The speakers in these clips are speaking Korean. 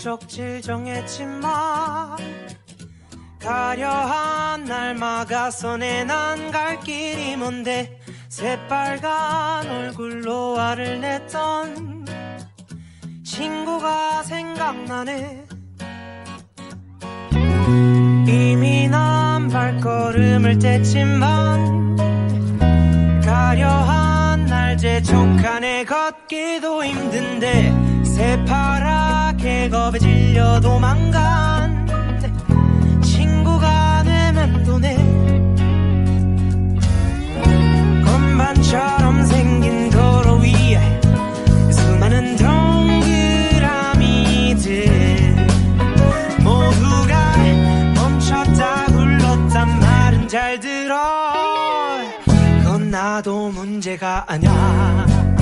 목적지를 정했지만 가려한 날 막아서 내 난 갈 길이 뭔데 새빨간 얼굴로 화를 냈던 친구가 생각나네. 이미 난 발걸음을 뗐지만 가려한 날 재촉하네. 걷기도 힘든데 새파랗게 겁에 질려 도망간 친구가 내 맴도네. 건반처럼 생긴 도로 위에 수많은 동그라미들 모두가 멈췄다 굴렀단 말은 잘 들어. 그건 나도 문제가 아냐.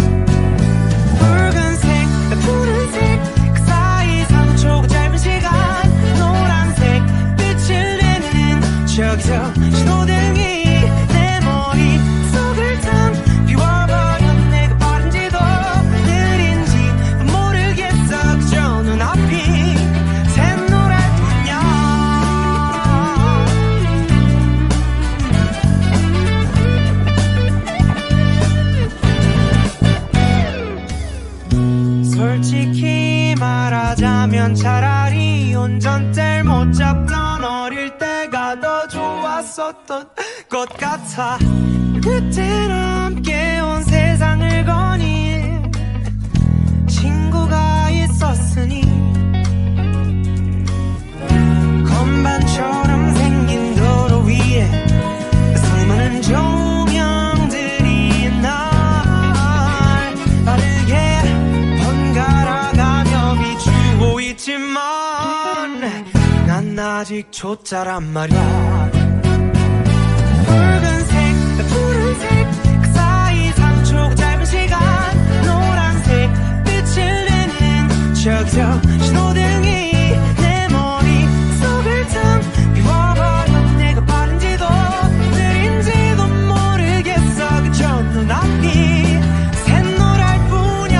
붉은색 푸른색 그 사이 3초 짧은 시간 노란색 빛을 내는 저기서 신호등이 내 머릿속을 탕 비워버려. 내가 빠른지도 느린지 모르겠어. 그저 눈앞이 샛노랄 뿐이야. 솔직히 말하자면 차라리 운전대를 못 잡던 어릴 때가 더 좋았었던 것 같아. 그때는 함께 온 세상을 거닐 친구가 있었으니. 건반처럼 생긴 도로 위에 수많은 조명들이 날 빠르게 번갈아가며 비추고 있지만 난 아직 초짜란 말이야. 붉은색 푸른색 그 사이 3초 짧은 시간 노란색 빛을 내는 저기서 신호등이 내 머릿속을 탕 비워버려. 내가 빠른지도 느린지도 모르겠어. 그저 눈앞이 샛노랄 뿐이야.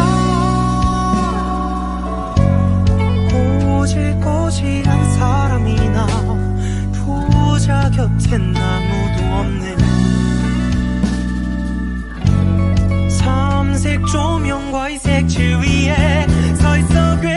꼬질꼬질한 사람이나 부자 곁엔 아무도 없네. 삼색 조명과 이 색칠 위에 서있어.